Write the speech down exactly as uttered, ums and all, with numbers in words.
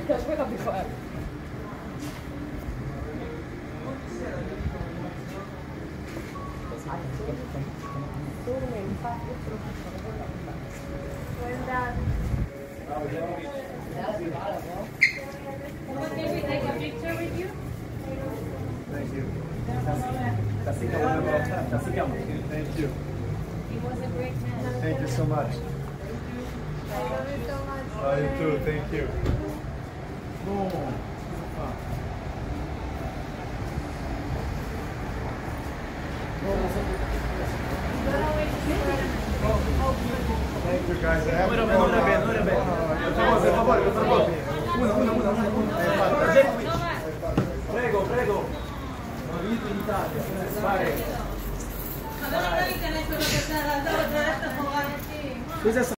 Quella mi fa. Can we take a picture with you? Thank you. Thank you. He was a great man. Thank you so much. I love you so much. Oh, you too. Thank you. Boom. Thank you guys. Ora bene, ora bene, ora bene. Per favore, per favore, per favore. Una, una, una, una. Prego, prego. Ho vinto in Italia. Vai. Vai. Cosa